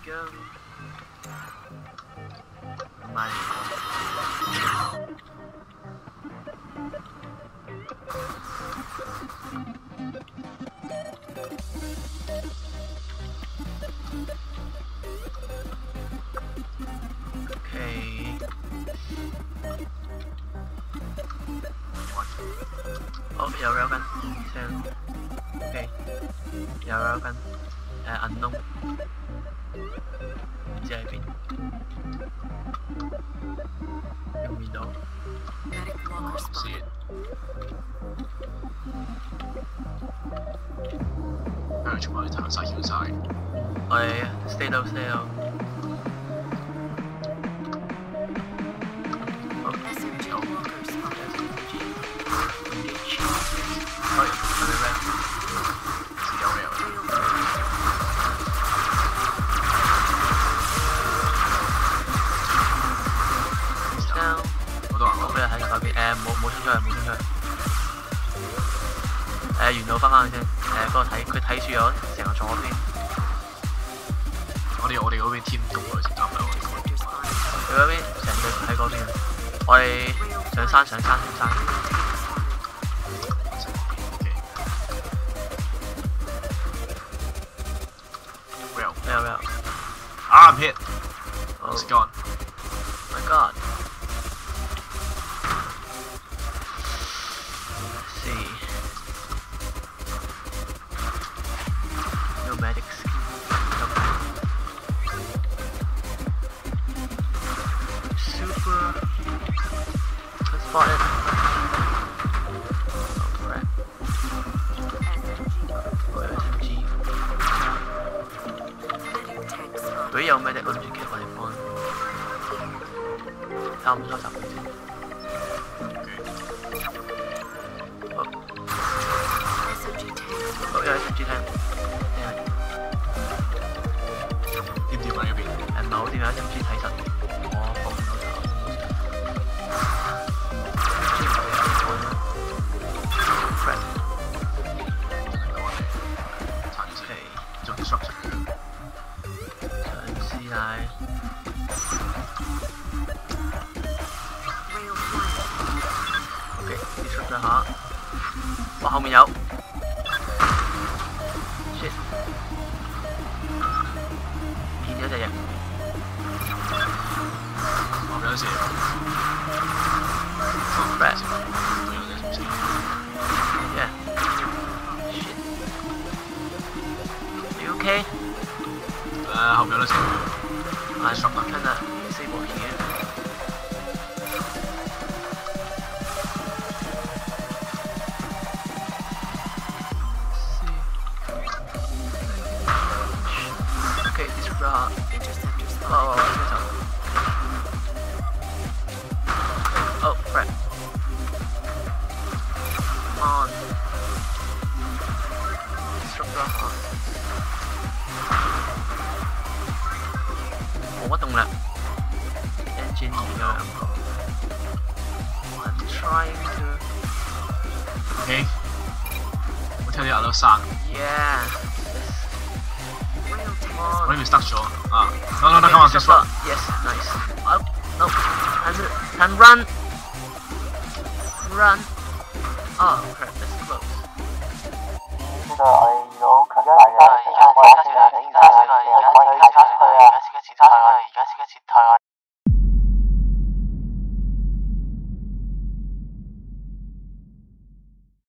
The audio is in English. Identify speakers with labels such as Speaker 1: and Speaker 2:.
Speaker 1: go。慢點。OK。好，有 railgun 聲。OK。有 railgun。unknown。唔知喺邊。見唔見到？先。跟住全部行晒翹晒。我哋 stay low stay low。好。SMG。可以，我哋 rail。有 rail。好多人，好多人喺嗰邊。冇衝出去，冇衝出去。沿路翻返去先。嗰個佢睇住咗成個左邊。我哋嗰邊天攻過去先，差唔多。佢嗰邊成隊喺嗰邊。我哋上山。Rail. I'm hit. It's gone. My God. Let's see. No medics. Super. Let's spot it. Oh crap. Oh, SMG. 佢有 medic 諗住其實我哋幫。差唔多收集佢先。好，有 SMG tank。點啊呢邊？唔係好掂，有 SMG 睇實。我放唔到手。Crap。殘死，做 destruction。嘗試下。OK，disrupt 下。哇，後面有。shit。見咗隻嘢。我俾咗射。Red。Yeah。shit。You OK？後面有得射。I'm kinda disabled here。Oh, crap. Come on. Disruptor on. 冇乜動力。Engine 而家兩個。I'm trying to. Okay. 我聽到有得生。Yeah.我呢邊 stuck 咗啊 ！No, come on, just run. Yes, nice. Up, no, and run. Oh crap, that's close. 呢度我哋遇到強大嘅，